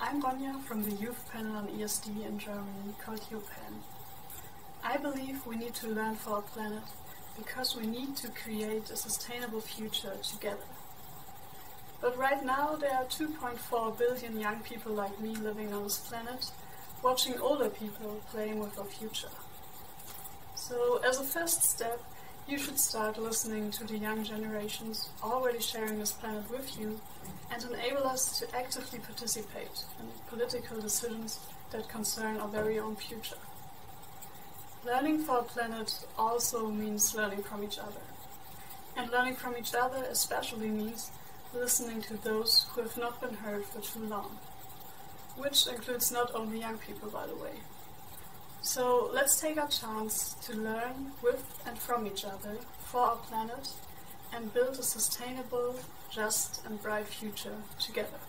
I'm Ronja from the youth panel on ESD in Germany called UPAN. I believe we need to learn for our planet because we need to create a sustainable future together. But right now there are 2.4 billion young people like me living on this planet, watching older people playing with our future. So as a first step, you should start listening to the young generations already sharing this planet with you and enable us to actively participate in political decisions that concern our very own future. Learning for our planet also means learning from each other. And learning from each other especially means listening to those who have not been heard for too long, which includes not only young people, by the way. So let's take our chance to learn with and from each other for our planet and build a sustainable, just and bright future together.